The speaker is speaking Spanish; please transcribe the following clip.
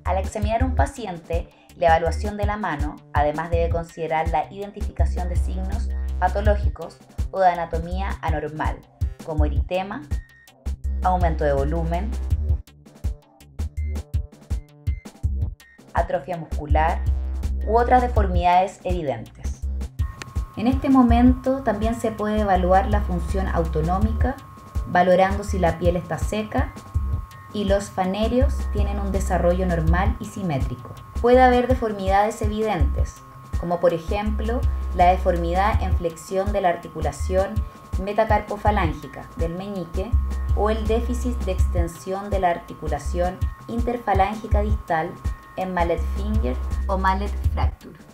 Al examinar a un paciente, la evaluación de la mano, además debe considerar la identificación de signos patológicos o de anatomía anormal, como eritema, aumento de volumen, atrofia muscular u otras deformidades evidentes. En este momento también se puede evaluar la función autonómica, valorando si la piel está seca y los fanerios tienen un desarrollo normal y simétrico. Puede haber deformidades evidentes, como por ejemplo la deformidad en flexión de la articulación metacarpofalángica del meñique o el déficit de extensión de la articulación interfalángica distal en mallet finger o mallet fracture.